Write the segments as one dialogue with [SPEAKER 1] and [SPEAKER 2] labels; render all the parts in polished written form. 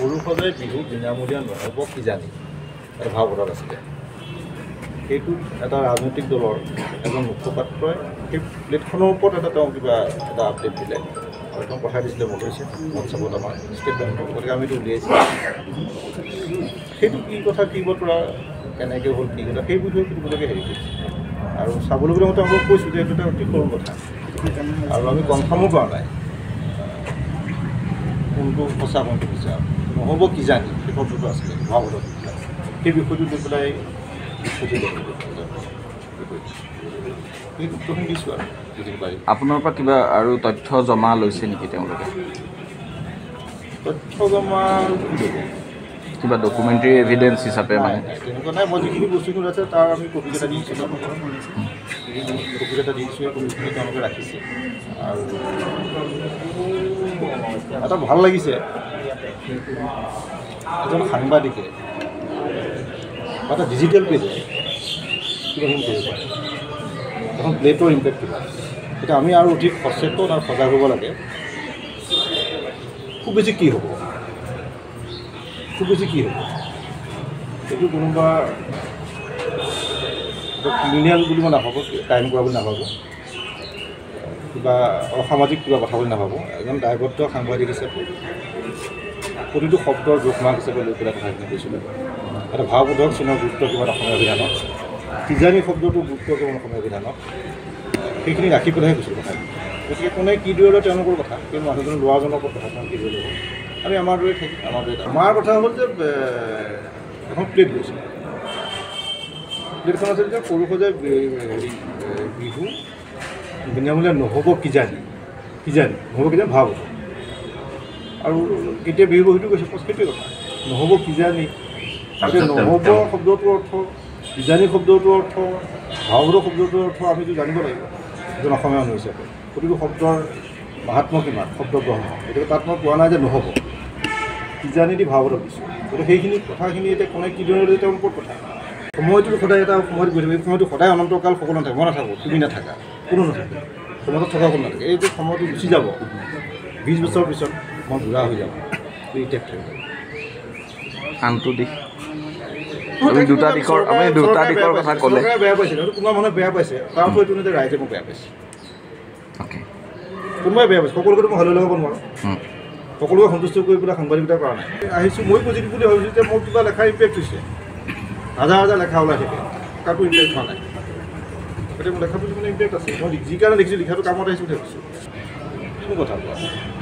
[SPEAKER 1] পুৰুষসজাই বিহু বিনামূলীয়া নহ'ব কিজানি এটা ভাৱত আছিলে। সেইটো এটা ৰাজনৈতিক দলৰ এজন মুখপাত্ৰই সেই প্লেটখনৰ ওপৰত তেওঁ কিবা এটা আপডেট দিলে আৰু তেওঁ পঠাই দিছিলে মোক হৈছে হোৱাটছআপত আমাৰ ষ্টেট বেংকৰ, গতিকে আমিতো উলিয়াইছিলোঁ। সেইটো কি কথা কি বতৰা কেনেকৈ হ'ল কি কথা সেই বিষয়ে সুধিবলৈকে হেৰি কৰিছে আৰু চাবলৈ গ'লে মই তেওঁলোকক কৈছোঁ যে এইটো এটা অতি সৰু কথা আৰু আমি কনফাৰ্মো কৰা নাই কোনটো সঁচা কোনটো মিছা নহ'ব কিজানি সেই শব্দটো আছিলে ভাৱত সেই বিষয়টো লৈ পেলাই
[SPEAKER 2] আপোনাৰ পৰা কিবা আৰু তথ্য জমা লৈছে নেকি তেওঁলোকে?
[SPEAKER 1] তথ্য জমা
[SPEAKER 2] কিবা ডকুমেণ্টাৰী এভিডেঞ্চ হিচাপে মানে
[SPEAKER 1] তেনেকুৱা নাই। মই যিখিনি বস্তুখিনি আছে তাৰ আমি কপিকেইটা দিছোঁ, কপিকেইটা দিছোঁ, সেই কপিখিনি তেওঁলোকে ৰাখিছে। আৰু এটা ভাল লাগিছে এজন সাংবাদিকে এটা ডিজিটেল পেজে কিবাখিনি কৰিব পাৰে, এখন প্লেটৰ ইম্পেক্ট কিবা। এতিয়া আমি আৰু অধিক সচেতন আৰু সজাগ হ'ব লাগে। খুব বেছি কি হ'ব, খুব বেছি কি হ'ব, সেইটো কোনোবা ক্ৰিমিনেল বুলি মই নাভাবোঁ, ক্ৰাইম কৰা বুলি নাভাবোঁ, কিবা অসামাজিক কিবা কথা বুলি নাভাবোঁ। এজন দায়বদ্ধ সাংবাদিক হিচাপে প্ৰতিটো শব্দৰ জোখমাক হিচাপে লৈ পেলাই কথাখিনি কৈছিলোঁ। এটা ভাৱবোধক চিনৰ গুৰুত্ব কিমান অসমীয়া অভিধানত, কিজানি শব্দটোৰ গুৰুত্ব কিমান অসমীয়া অভিধানত, সেইখিনি ৰাখি পেলাইহে কৈছিলোঁ কথাখিনি। গতিকে কোনে কি দূৰলৈ তেওঁলোকৰ কথা, কিন্তু মানুহজনৰ ল'ৰাজনৰ ওপৰত কথা তেওঁ কি দূৰলৈ হ'ব, আমি আমাৰ দৰে থাকিম। আমাৰ কথা হ'ল যে এখন প্লেট গৈছিল, প্লেটখন আছিল যে পুৰুষসজাই বিহু বিনামূলীয়া নহ'ব কিজানি, কিজানি নহ'ব কিজানি ভাৱ হ'ব। আৰু কেতিয়া বিহু সেইটো কৈছে সেইটোৱে কথা, নহ'ব কিজানি। এতিয়া নহ'ব শব্দটোৰ অৰ্থ, কিজানি শব্দটোৰ অৰ্থ, ভাৱৰ শব্দটোৰ অৰ্থ আমিতো জানিব লাগিব এজন অসমীয়া মানুহ হিচাপে। প্ৰতিটো শব্দৰ মাহাত্ম্য কিমান, শব্দ গ্ৰহণ। গতিকে তাত মই কোৱা নাই যে নহ'ব, কিজানি দি ভাৱত দিছোঁ। গতিকে সেইখিনি কথাখিনি এতিয়া কোনে কি ধৰণে তেওঁৰ ওপৰত কথা। সময়টো সদায় এটা সময়ত গৈ থাকিব, সময়টো সদায় অনন্তকাল সকলো নাথাকে। মই নাথাকোঁ, তুমি নাথাকা, কোনো নাথাকে, সময়ত থকা কোনো নাথাকে। এই যে সময়টো গুচি যাব 20 বছৰৰ পিছত মই বুঢ়া হৈ যাম, এতিয়া থাকিব।
[SPEAKER 2] আনটো দিশ দুটা দিশৰ কথা ক'লে
[SPEAKER 1] বেয়া পাইছে, কোনোবা মানুহে বেয়া পাইছে, তাৰ অৰ্থ এইটো নহয় যে ৰাইজে মোক বেয়া পাইছে। কোনোবাই বেয়া পাইছে, সকলোকে মই হলৈ লগাব নোৱাৰোঁ, সকলোকে সন্তুষ্ট কৰি পেলাই সাংবাদিকতা কৰা নাই। আহিছোঁ মই পজিটিভ বুলি ভাবিছোঁ যে মোৰ কিবা লেখা ইম্পেক্ট হৈছে, হাজাৰ হাজাৰ লেখা ওলাই থাকে, কাকো ইম্পেক্ট হোৱা নাই। গতিকে মোৰ লেখা প্ৰতি মানে ইম্পেক্ট আছে। মই যি কাৰণে লিখিছোঁ, লিখাটো কামত আহিছোঁ বুলি ভাবিছোঁ। কোনো কথা কোৱা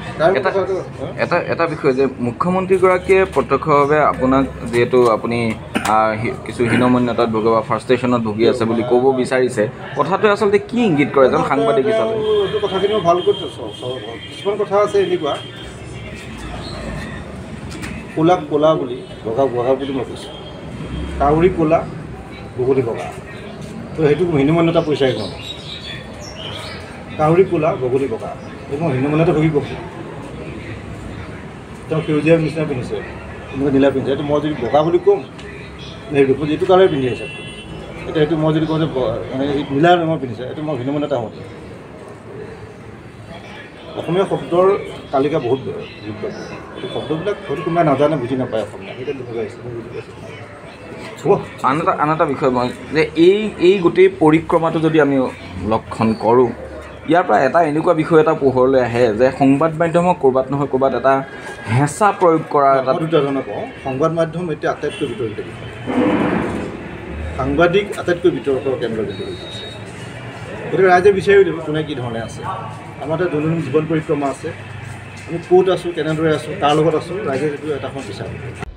[SPEAKER 2] এটা বিষয় যে মুখ্যমন্ত্ৰীগৰাকীয়ে প্ৰত্যক্ষভাৱে আপোনাক যিহেতু আপুনি কিছু হীনমন্যতাত ভোগে বা ফ্ৰাষ্ট্ৰেশ্যনত ভুগি আছে বুলি ক'ব বিচাৰিছে, কথাটোৱে আচলতে কি ইংগিত কৰে এজন সাংবাদিক হিচাপে?
[SPEAKER 1] কথাখিনি মই ভালকৈ কিছুমান কথা আছে এনেকুৱা, ক'লাক ক'লা বুলি বগা বগা বুলি মই কৈছোঁ, কাউৰী ক'লা বগলী বগা, তো সেইটো হীনমন্যতা পৰিচয় কৰোঁ। কাউৰী ক'লা বগলী বগা, সেইটো মই হীনমন্যতা ভুগি কৈছোঁ। তেওঁ সেউজীয়া নিচিনা পিন্ধিছে, এনেকৈ নীলা পিন্ধিছে, এইটো মই যদি বগা বুলি ক'ম, সেইটো যিটো কালাৰে পিন্ধি আছে, এতিয়া সেইটো মই যদি কওঁ যে মানে নীলা ৰঙৰ পিন্ধিছে, এইটো মই হীনমন্যতা হওঁ। অসমীয়া শব্দৰ তালিকা বহুত গুৰুত্বপূৰ্ণ। এই শব্দবিলাক হয়তো কোনোবাই নাজানে, বুজি নাপায় অসমীয়া, সেইটো বুজি পাইছে।
[SPEAKER 2] আন এটা বিষয় মই যে এই গোটেই পৰিক্ৰমাটো যদি আমি লক্ষণ কৰোঁ, ইয়াৰ পৰা এটা এনেকুৱা বিষয় এটা পোহৰলৈ আহে যে সংবাদ মাধ্যমক ক'ৰবাত নহয় ক'ৰবাত এটা হেঁচা প্ৰয়োগ কৰাৰ এটা
[SPEAKER 1] দুটা ধৰণে কওঁ। সংবাদ মাধ্যম এতিয়া আটাইতকৈ বিতৰ্কিত বিষয়, সাংবাদিক আটাইতকৈ বিতৰ্কৰ কেন্দ্ৰবিন্দু হৈ আছে। গতিকে ৰাইজে বিচাৰি উলিয়াব কোনে কি ধৰণে আছে। আমাৰ এটা দৈনন্দিন জীৱন পৰিক্ৰমা আছে, আমি ক'ত আছোঁ, কেনেদৰে আছোঁ, কাৰ লগত আছোঁ, ৰাইজে সেইটো এটা সময় বিচাৰোঁ।